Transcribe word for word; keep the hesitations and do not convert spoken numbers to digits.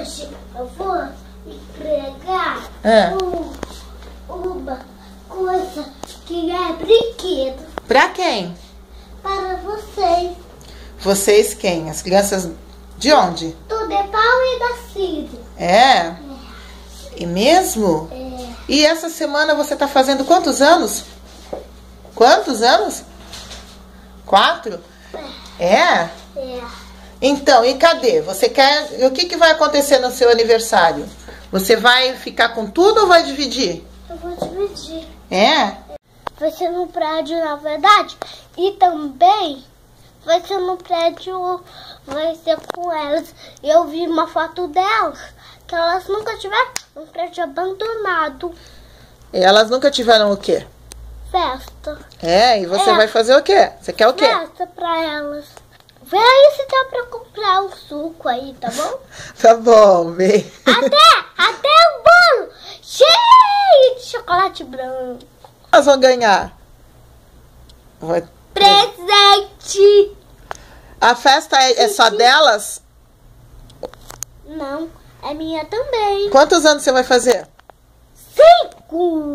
hoje eu vou entregar Ah. um, uma coisa que é brinquedo Pra quem? para vocês. Vocês quem? As crianças de onde? Do Nepal e da Síria. É? E mesmo? É, E essa semana você tá fazendo quantos anos? Quantos anos? Quatro? É? é. Então, e cadê? Você quer... O que que vai acontecer no seu aniversário? Você vai ficar com tudo ou vai dividir? Eu vou dividir. É? Vai ser no prédio, na verdade. E também vai ser no prédio, vai ser com elas. Eu vi uma foto delas, que elas nunca tiveram um prédio abandonado. E elas nunca tiveram o quê? Festa. É, e você É. vai fazer o quê? Você quer o quê? Festa pra elas. Vê aí se dá pra comprar um suco aí, tá bom? Tá bom, vem. Até, até o bolo cheio de chocolate branco. Elas vão ganhar. Vai... Presente! A festa é, é só delas? Não, é minha também. Quantos anos você vai fazer? Cinco!